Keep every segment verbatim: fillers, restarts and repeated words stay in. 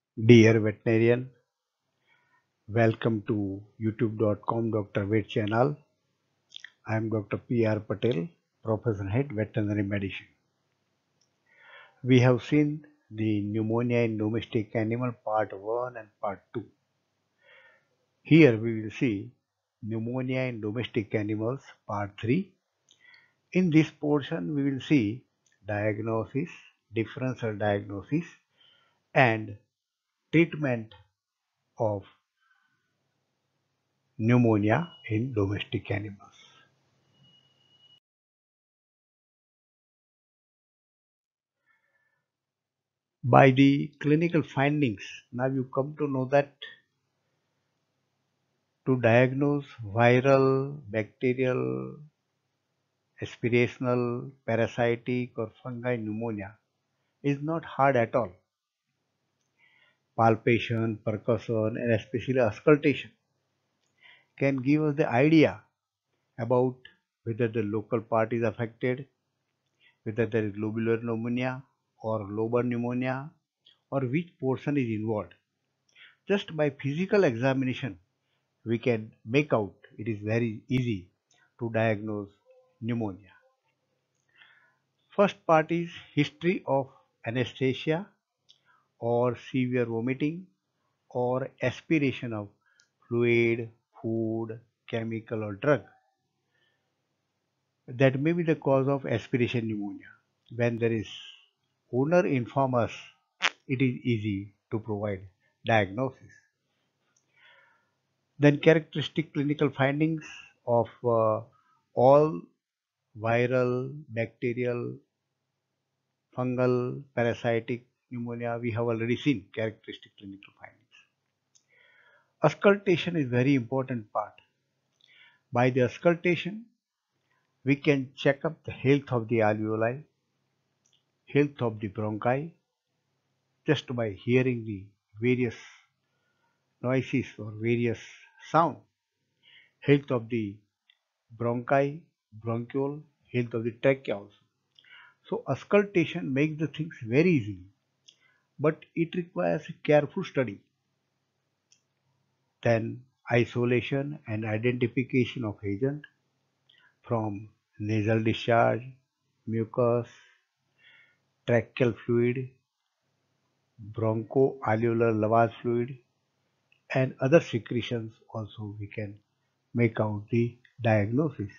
Dear veterinarian, welcome to youtube dot com Doctor Vet channel. I am Doctor P R Patel, Professor Head Veterinary Medicine. We have seen the pneumonia in domestic animal part one and part two. Here we will see pneumonia in domestic animals part three. In this portion we will see diagnosis, differential diagnosis and treatment of pneumonia in domestic animals. By the clinical findings, now you come to know that to diagnose viral, bacterial, aspirational, parasitic or fungi pneumonia is not hard at all. Palpation, percussion and especially auscultation can give us the idea about whether the local part is affected, whether there is lobular pneumonia or lobar pneumonia or which portion is involved. Just by physical examination, we can make out it is very easy to diagnose pneumonia. First part is history of anesthesia or severe vomiting or aspiration of fluid, food, chemical or drug. That may be the cause of aspiration pneumonia. When there is owner inform us, it is easy to provide diagnosis. Then characteristic clinical findings of uh, all viral, bacterial, fungal, parasitic pneumonia we have already seen characteristic clinical findings. Auscultation is very important part. By the auscultation, we can check up the health of the alveoli, health of the bronchi, just by hearing the various noises or various sound, health of the bronchi, bronchiole, health of the trachea also. So auscultation makes the things very easy, but it requires careful study. Then isolation and identification of agent from nasal discharge, mucus, tracheal fluid, bronchoalveolar lavage fluid and other secretions also we can make out the diagnosis.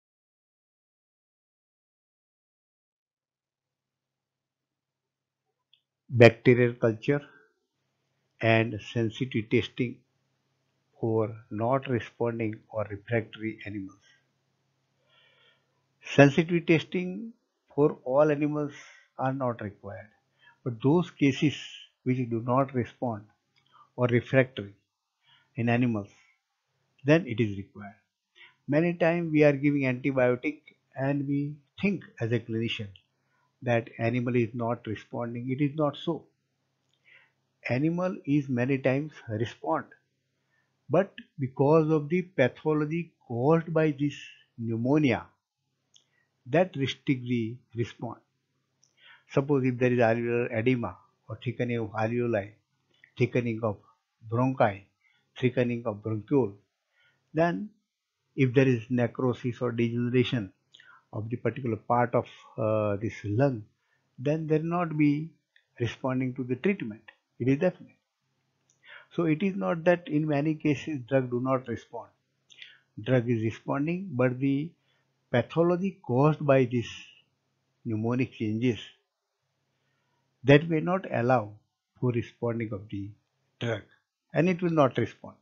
Bacterial culture and sensitivity testing for not responding or refractory animals. Sensitivity testing for all animals are not required, but those cases which do not respond or refractory in animals, then it is required. Many times we are giving antibiotic and we think as a clinician that animal is not responding. It is not so. Animal is many times respond, but because of the pathology caused by this pneumonia, that restrict the response. Suppose if there is alveolar edema or thickening of alveoli, thickening of bronchi, thickening of bronchiole, then if there is necrosis or degeneration of the particular part of uh, this lung, then there will not be responding to the treatment. It is definite. So it is not that in many cases drug do not respond. Drug is responding, but the pathology caused by this pneumonic changes that may not allow for responding of the drug and it will not respond.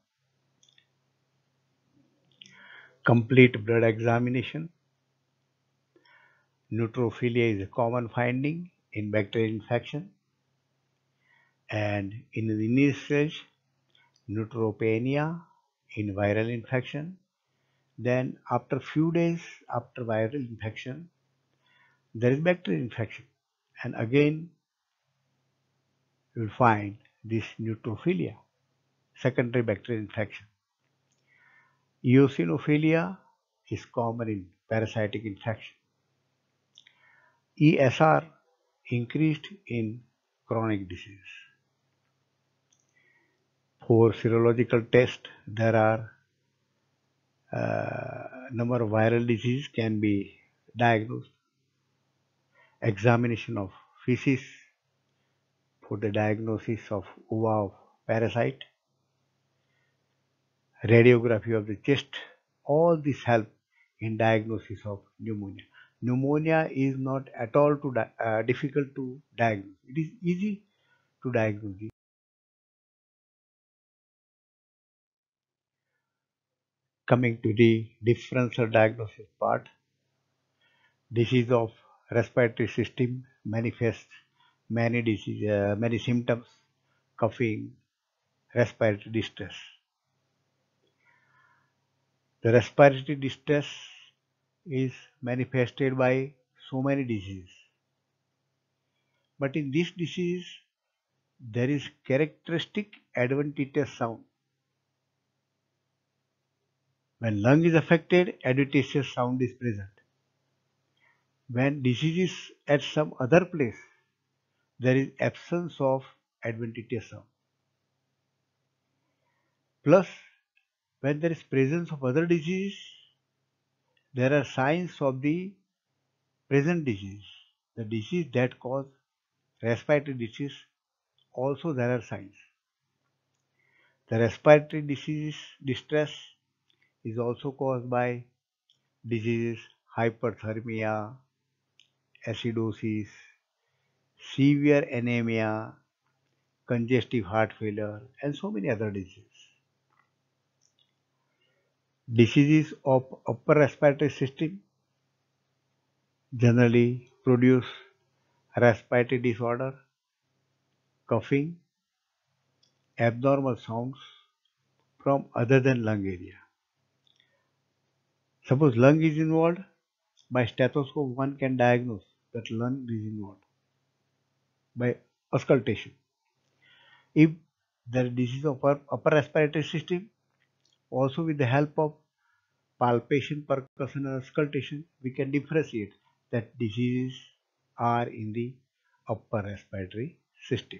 Complete blood examination. Neutrophilia is a common finding in bacterial infection and in the initial stage neutropenia in viral infection. Then after few days after viral infection there is bacterial infection and again you will find this neutrophilia, secondary bacterial infection. Eosinophilia is common in parasitic infection. E S R increased in chronic disease. For serological test, there are uh, number of viral diseases can be diagnosed. Examination of feces for the diagnosis of ova of parasite, radiography of the chest, all this help in diagnosis of pneumonia. Pneumonia is not at all to di- uh, difficult to diagnose. It is easy to diagnose. Coming to the differential diagnosis part, disease of respiratory system manifests many disease, uh, many symptoms, coughing, respiratory distress. The respiratory distress is manifested by so many diseases. But in this disease, there is characteristic adventitious sound. When lung is affected, adventitious sound is present. When disease is at some other place, there is absence of adventitious sound. Plus, when there is presence of other disease, there are signs of the present disease. The disease that cause respiratory disease, also there are signs. The respiratory disease distress is also caused by diseases hyperthermia, acidosis, severe anemia, congestive heart failure, and so many other diseases. Diseases of upper respiratory system generally produce respiratory disorder, coughing, abnormal sounds from other than lung area. Suppose lung is involved, by stethoscope one can diagnose that lung is involved by auscultation. If there is disease of upper, upper respiratory system, also with the help of palpation, percussion and auscultation, we can differentiate that diseases are in the upper respiratory system.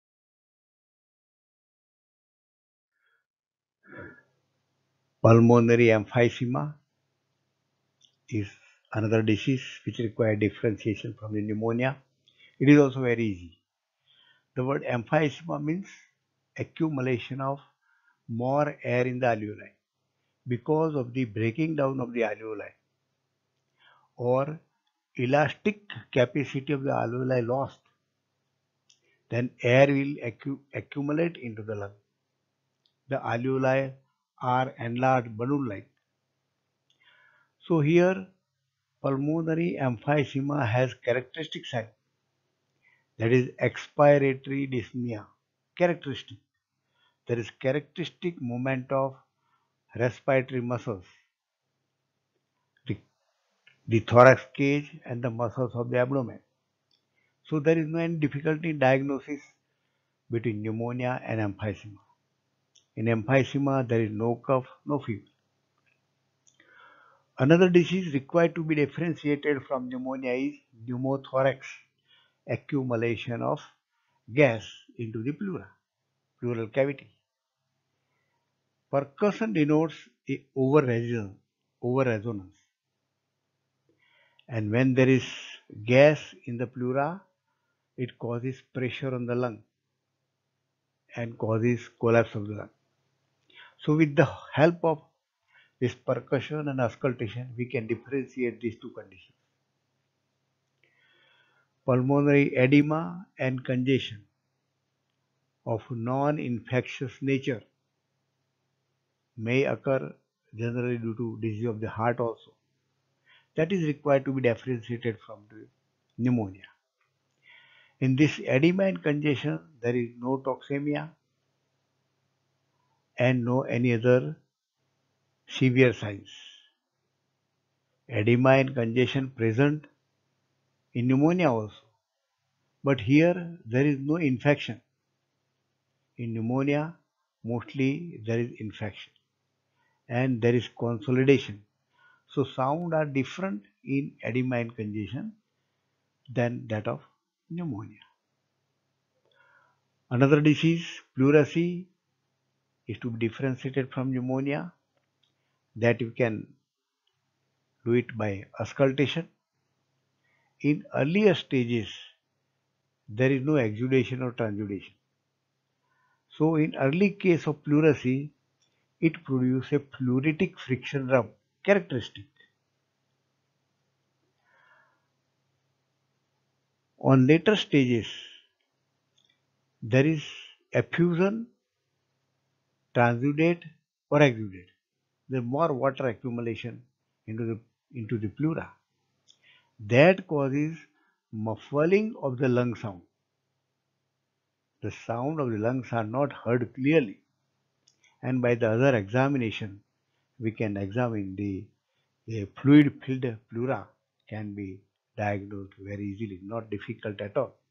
Pulmonary emphysema is another disease which requires differentiation from the pneumonia. It is also very easy. The word emphysema means accumulation of more air in the alveoli because of the breaking down of the alveoli or elastic capacity of the alveoli lost, then air will accu accumulate into the lung. The alveoli are enlarged balloon-like. So here pulmonary emphysema has characteristic sign, that is expiratory dyspnea. Characteristic. There is characteristic movement of respiratory muscles, the, the thorax cage and the muscles of the abdomen. So there is no any difficulty in diagnosis between pneumonia and emphysema. In emphysema, there is no cough, no fever. Another disease required to be differentiated from pneumonia is pneumothorax, accumulation of gas into the pleura, pleural cavity. Percussion denotes a over-resonance, over-resonance. And when there is gas in the pleura, it causes pressure on the lung and causes collapse of the lung. So with the help of this percussion and auscultation, we can differentiate these two conditions. Pulmonary edema and congestion of non-infectious nature may occur generally due to disease of the heart also. That is required to be differentiated from the pneumonia. In this edema and congestion, there is no toxemia and no any other severe signs. Edema and congestion present in pneumonia also, but here there is no infection. In pneumonia, mostly there is infection and there is consolidation. So sound are different in edema and congestion than that of pneumonia. Another disease, pleurisy, is to be differentiated from pneumonia, that you can do it by auscultation. In earlier stages, there is no exudation or transudation. So in early case of pleurisy, it produces a pleuritic friction rub characteristic. On later stages, there is effusion, transudate or exudate. There is more water accumulation into the into the pleura. That causes muffling of the lung sound. The sound of the lungs are not heard clearly, and by the other examination, we can examine the, the fluid-filled pleura can be diagnosed very easily, not difficult at all.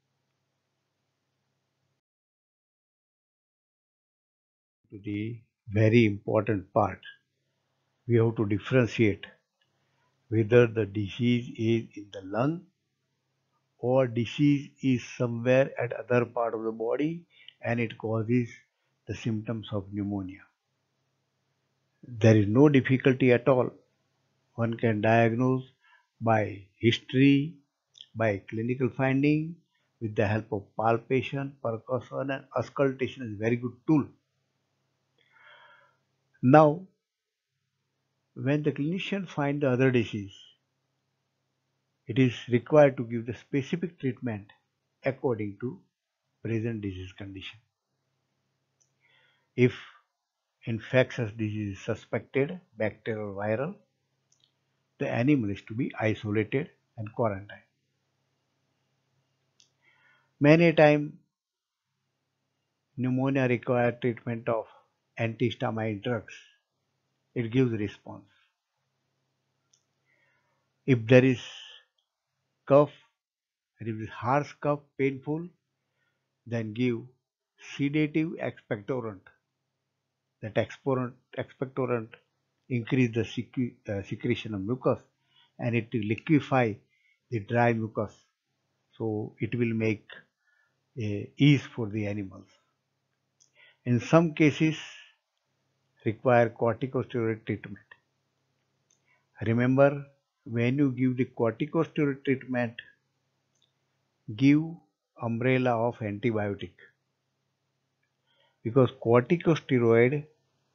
To the very important part, we have to differentiate whether the disease is in the lung or disease is somewhere at other part of the body and it causes the symptoms of pneumonia. There is no difficulty at all. One can diagnose by history, by clinical finding, with the help of palpation, percussion and auscultation is a very good tool. Now, when the clinician finds the other disease, it is required to give the specific treatment according to present disease condition. If infectious disease is suspected, bacterial or viral, the animal is to be isolated and quarantined. Many times, pneumonia requires treatment of antihistamine drugs. It gives response. If there is cough, and if it is harsh cough, painful, then give sedative expectorant. That expectorant, expectorant increase the secre uh, secretion of mucus and it will liquefy the dry mucus. So it will make a ease for the animals. In some cases, require corticosteroid treatment. Remember, when you give the corticosteroid treatment, give umbrella of antibiotic because corticosteroid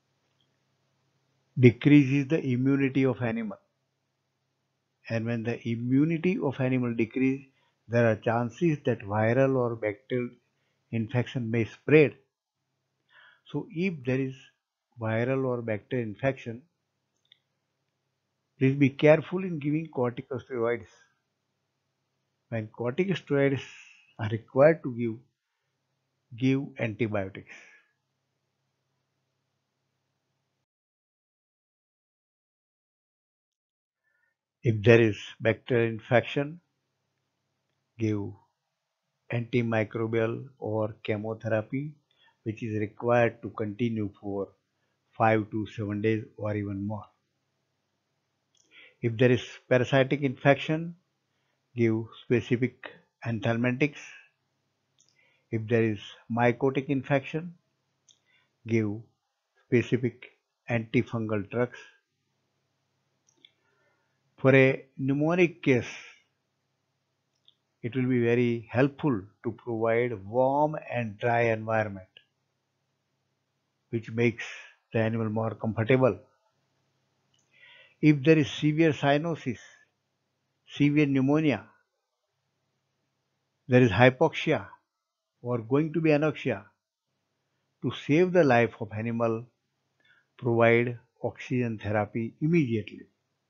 decreases the immunity of animal, and when the immunity of animal decrease, there are chances that viral or bacterial infection may spread. So if there is viral or bacterial infection, please be careful in giving corticosteroids. When corticosteroids are required to give, give antibiotics. If there is bacterial infection, give antimicrobial or chemotherapy, which is required to continue for five to seven days or even more. If there is parasitic infection, give specific anthelmintics. If there is mycotic infection, give specific antifungal drugs. For a pneumonic case, it will be very helpful to provide warm and dry environment, which makes the animal more comfortable. If there is severe cyanosis, severe pneumonia, there is hypoxia or going to be anoxia, to save the life of animal, provide oxygen therapy immediately.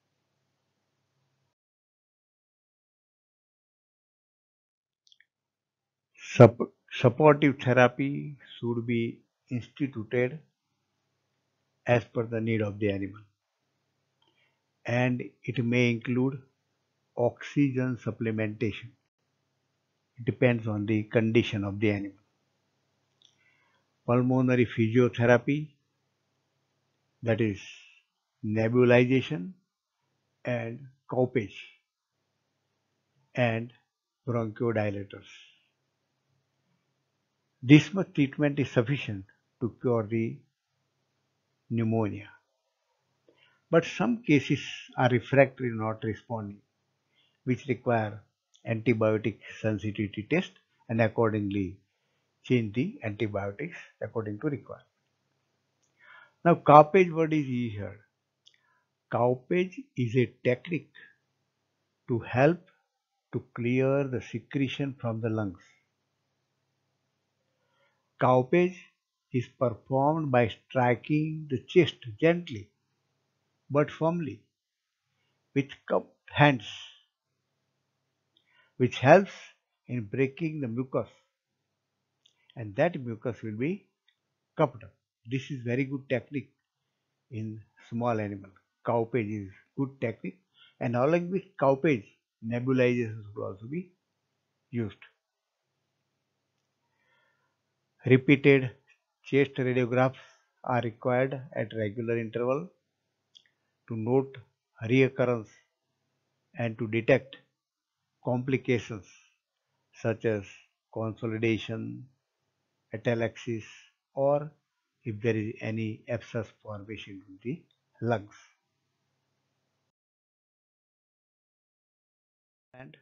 Sup- supportive therapy should be instituted as per the need of the animal, and it may include oxygen supplementation. It depends on the condition of the animal. Pulmonary physiotherapy, that is nebulization and coupage and bronchodilators. This much treatment is sufficient to cure the pneumonia. But some cases are refractory, not responding, which require antibiotic sensitivity test and accordingly change the antibiotics according to requirement. Now, Kaupage word is used here. Kaupage is a technique to help to clear the secretion from the lungs. Kaupage is performed by striking the chest gently but firmly with cupped hands, which helps in breaking the mucus, and that mucus will be cupped up. This is very good technique in small animal. Kaupage is good technique, and along with Kaupage, nebulization should also be used. Repeated chest radiographs are required at regular interval to note reoccurrence and to detect complications such as consolidation, atelectasis, or if there is any abscess formation in the lungs. And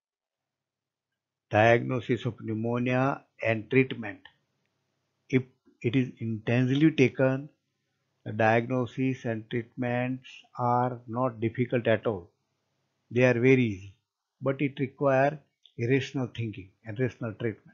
diagnosis of pneumonia and treatment. If it is intensively taken, the diagnosis and treatments are not difficult at all. They are very easy, but it requires rational thinking and rational treatment.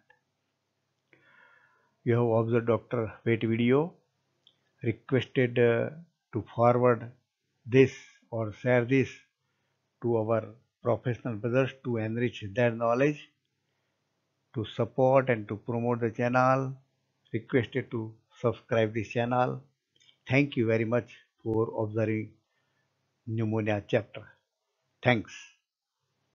You have observed Doctor Wait video, requested uh, to forward this or share this to our professional brothers to enrich their knowledge, to support and to promote the channel, requested to subscribe this channel. Thank you very much for observing pneumonia chapter. Thanks.